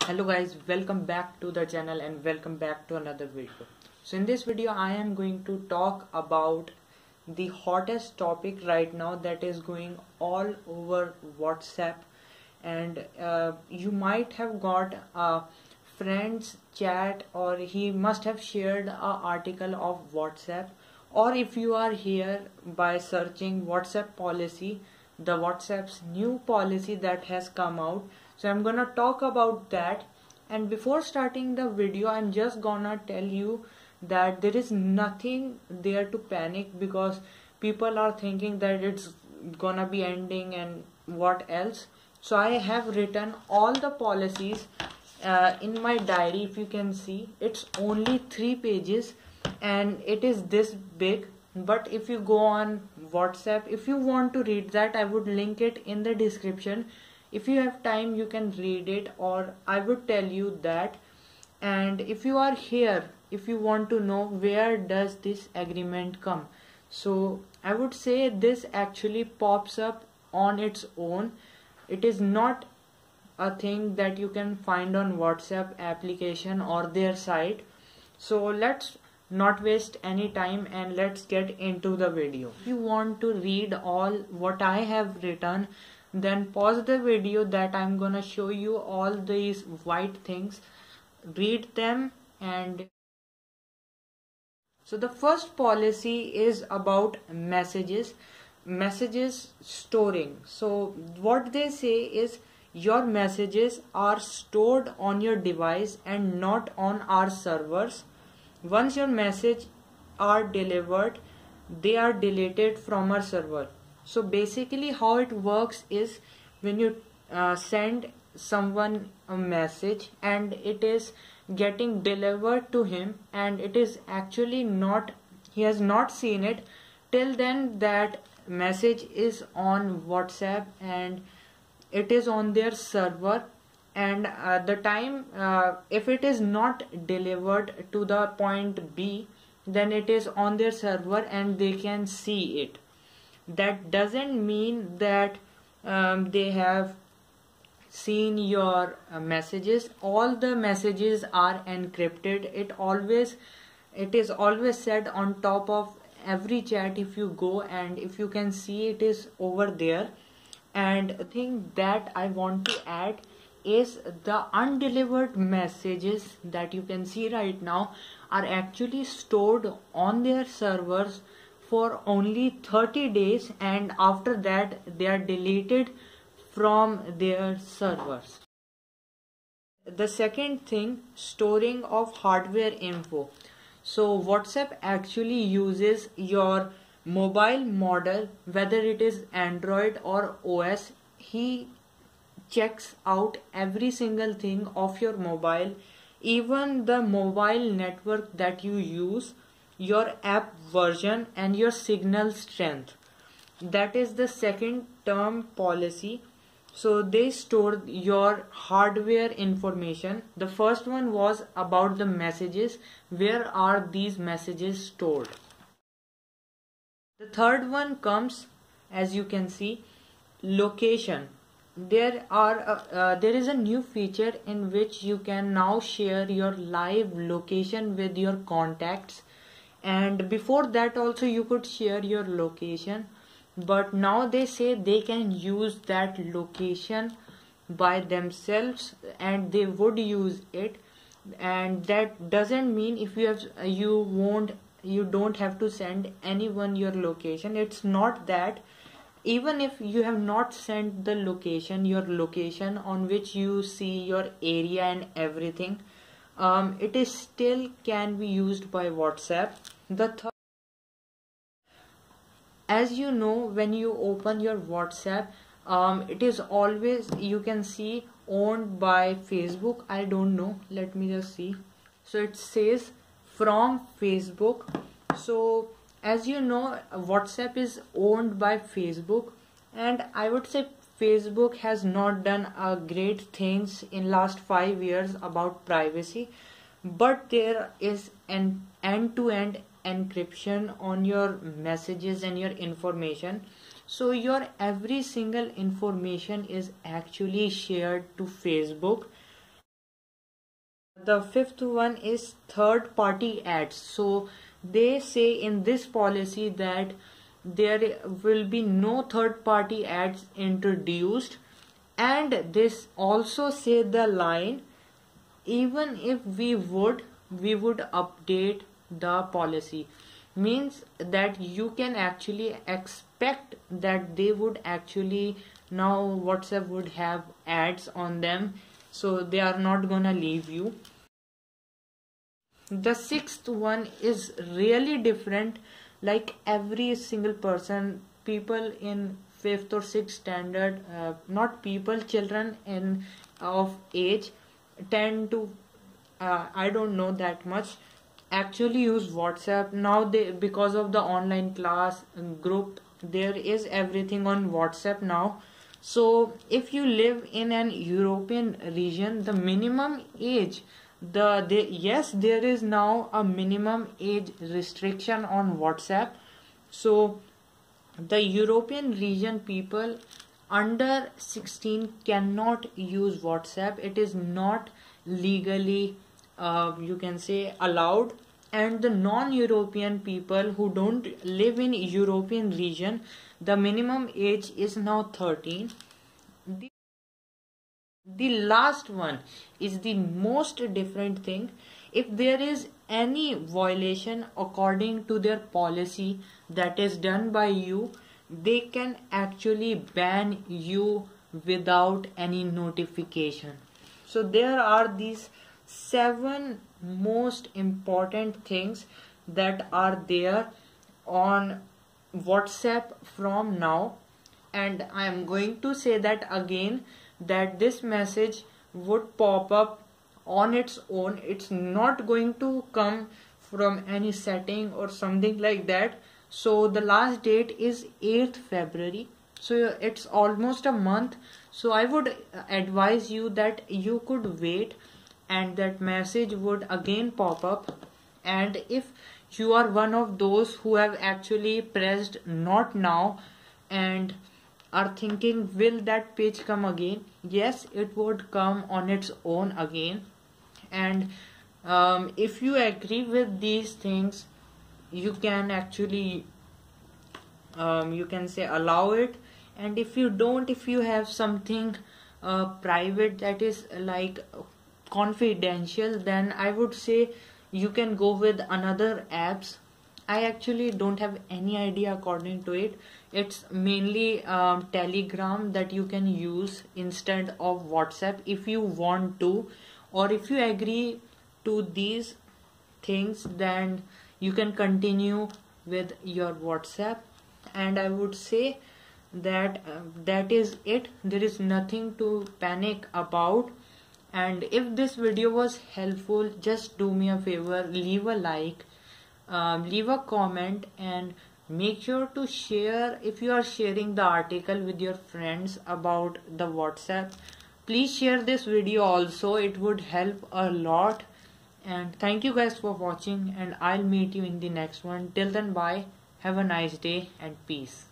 Hello guys, welcome back to the channel and welcome back to another video. So in this video I am going to talk about the hottest topic right now that is going all over WhatsApp, and you might have got a friend's chat, or he must have shared an article of WhatsApp, or if you are here by searching WhatsApp policy, the WhatsApp's new policy that has come out. So I'm gonna talk about that, and before starting the video I'm just gonna tell you that there is nothing there to panic, because people are thinking that it's gonna be ending and what else. So I have written all the policies in my diary. If you can see, it's only 3 pages and it is this big. But if you go on WhatsApp, if you want to read that, I would link it in the description. If you have time you can read it, or I would tell you that. And if you are here, if you want to know where does this agreement come, so I would say this actually pops up on its own. It is not a thing that you can find on WhatsApp application or their site. So let's not waste any time and let's get into the video. If you want to read all what I have written, then pause the video that I'm gonna show you all these white things. Read them. And so the first policy is about messages storing. So what they say is your messages are stored on your device and not on our servers. Once your message are delivered, they are deleted from our server. So basically how it works is, when you send someone a message and it is getting delivered to him, and it is actually not, he has not seen it till then, that message is on WhatsApp and it is on their server. And the time if it is not delivered to the point B, then it is on their server and they can see it. That doesn't mean that they have seen your messages. All the messages are encrypted. It is always said on top of every chat if you go, and if you can see, it is over there. And the thing that I want to add is the undelivered messages that you can see right now are actually stored on their servers for only 30 days, and after that they are deleted from their servers. The second thing, storing of hardware info. So WhatsApp actually uses your mobile model, whether it is Android or OS. He checks out every single thing of your mobile, even the mobile network that you use, your app version, and your signal strength. That is the second term policy. So they store your hardware information. The first one was about the messages. Where are these messages stored? The third one comes, as you can see, location. There is a new feature in which you can now share your live location with your contacts, and before that also you could share your location, but now they say they can use that location by themselves and they would use it. And that doesn't mean if you don't have to send anyone your location. It's not that. Even if you have not sent the location, your location on which you see your area and everything, it is still can be used by WhatsApp. As you know, when you open your WhatsApp, it is always, you can see, owned by Facebook. I don't know, let me just see. So it says from Facebook. So as you know, WhatsApp is owned by Facebook, and I would say Facebook has not done great things in last 5 years about privacy, but there is an end-to-end encryption on your messages and your information. So your every single information is actually shared to Facebook, The fifth one is third party ads. So they say in this policy that there will be no third party ads introduced, and this also say the line, even if we would update the policy. Means that you can actually expect that they would actually, now WhatsApp would have ads on them, so they are not gonna leave you. The sixth one is really different. Like every single person, people in fifth or sixth standard, not people, children in of age tend to, I don't know that much, actually use WhatsApp now. They, because of the online class group, there is everything on WhatsApp now. So if you live in an European region, the minimum age, yes, there is now a minimum age restriction on WhatsApp. So the European region people under 16 cannot use WhatsApp. It is not legally, you can say, allowed. And the non-European people who don't live in European region, the minimum age is now 13. The last one is the most different thing. If there is any violation according to their policy that is done by you, they can actually ban you without any notification. So there are these 7 most important things that are there on WhatsApp from now. And I am going to say that again, that this message would pop up on its own. It's not going to come from any setting or something like that. So the last date is 8th February. So it's almost a month. So I would advise you that you could wait, and that message would again pop up. And if you are one of those who have actually pressed not now and are thinking, will that page come again? Yes, it would come on its own again. And if you agree with these things, you can actually, you can say, allow it. And if you don't, if you have something private that is like confidential, then I would say you can go with another apps. I actually don't have any idea according to it. It's mainly Telegram that you can use instead of WhatsApp if you want to, or if you agree to these things, then you can continue with your WhatsApp. And I would say that that is it. There is nothing to panic about. And if this video was helpful, just do me a favor, leave a like, leave a comment, and make sure to share. If you are sharing the article with your friends about the WhatsApp, please share this video also. It would help a lot. And thank you guys for watching, and I'll meet you in the next one. Till then, bye, have a nice day, and peace.